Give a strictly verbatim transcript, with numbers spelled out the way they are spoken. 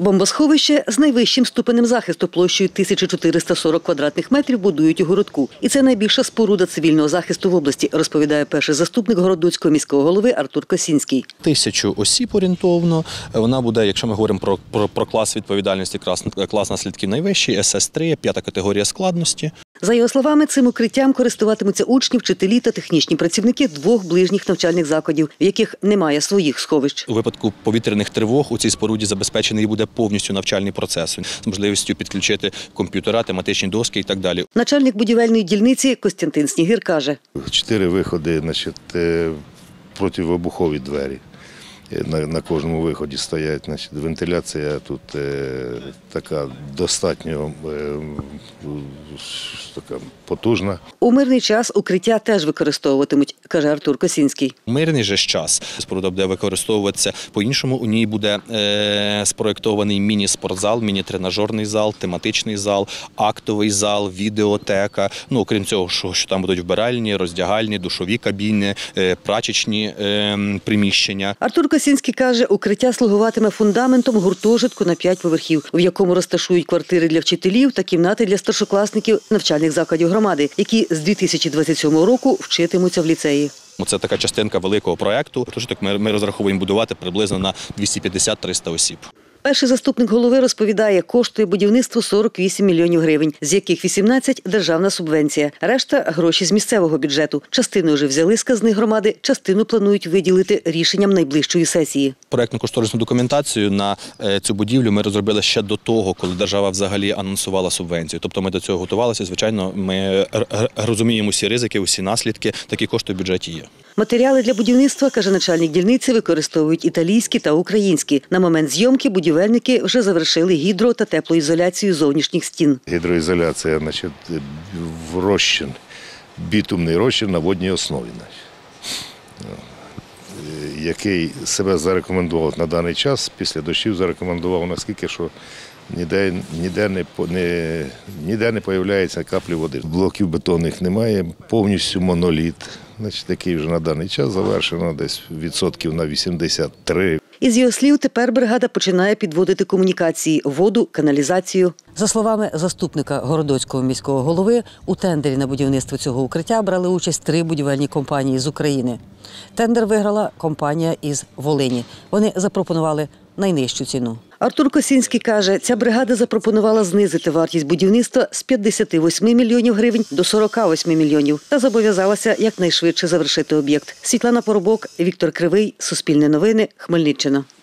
Бомбосховище з найвищим ступенем захисту площею тисяча чотириста сорок квадратних метрів будують у городку. І це найбільша споруда цивільного захисту в області, розповідає перший заступник Городоцького міського голови Артур Косінський. Тисячу осіб орієнтовно. Вона буде, якщо ми говоримо про, про, про клас відповідальності, клас, клас наслідків найвищий, ес ес три, п'ята категорія складності. За його словами, цим укриттям користуватимуться учні, вчителі та технічні працівники двох ближніх навчальних закладів, в яких немає своїх сховищ. У випадку повітряних тривог у цій споруді забезпечений буде повністю навчальний процес з можливістю підключити комп'ютера, тематичні доски і так далі. Начальник будівельної дільниці Костянтин Снігир каже. Чотири виходи, значить, противобухові двері. На, на кожному виході стоять, значить, вентиляція тут е, така достатньо е, така потужна. У мирний час укриття теж використовуватимуть, каже Артур Косінський. У мирний же час споруда буде використовуватися по-іншому. У ній буде е, спроєктований міні-спортзал, міні-тренажерний зал, тематичний зал, актовий зал, відеотека. Ну, окрім цього, що, що там будуть вбиральні, роздягальні, душові кабіни, е, прачечні е, приміщення. Артур Косінський каже, укриття слугуватиме фундаментом гуртожитку на п'ять поверхів, в якому розташують квартири для вчителів та кімнати для старшокласників навчальних закладів громади, які з дві тисячі двадцять сьомого року вчитимуться в ліцеї. Це така частинка великого проєкту, тож ми, ми розраховуємо будувати приблизно на двісті п'ятдесят - триста осіб. Перший заступник голови розповідає, коштує будівництво сорок вісім мільйонів гривень, з яких вісімнадцять – державна субвенція, решта – гроші з місцевого бюджету. Частину вже взяли з казни громади, частину планують виділити рішенням найближчої сесії. Проєктно-кошторисну документацію на цю будівлю ми розробили ще до того, коли держава взагалі анонсувала субвенцію. Тобто ми до цього готувалися, звичайно, ми розуміємо всі ризики, всі наслідки, такі кошти в бюджеті є. Матеріали для будівництва, каже начальник дільниці, використовують італійські та українські. На момент зйомки будівельники вже завершили гідро- та теплоізоляцію зовнішніх стін. Гідроізоляція, значить, в розчин, бітумний розчин на водній основі, який себе зарекомендував на даний час, після дощів зарекомендував наскільки, що ніде, ніде не, не, ніде не появляється каплі води. Блоків бетонних немає, повністю моноліт. Значить, який вже на даний час завершено десь відсотків на вісімдесят три. Із його слів, тепер бригада починає підводити комунікації – воду, каналізацію. За словами заступника Городоцького міського голови, у тендері на будівництво цього укриття брали участь три будівельні компанії з України. Тендер виграла компанія із Волині. Вони запропонували найнижчу ціну. Артур Косінський каже, ця бригада запропонувала знизити вартість будівництва з п'ятдесят восьми мільйонів гривень до сорока восьми мільйонів та зобов'язалася якнайшвидше завершити об'єкт. Світлана Поробок, Віктор Кривий, Суспільне новини, Хмельниччина.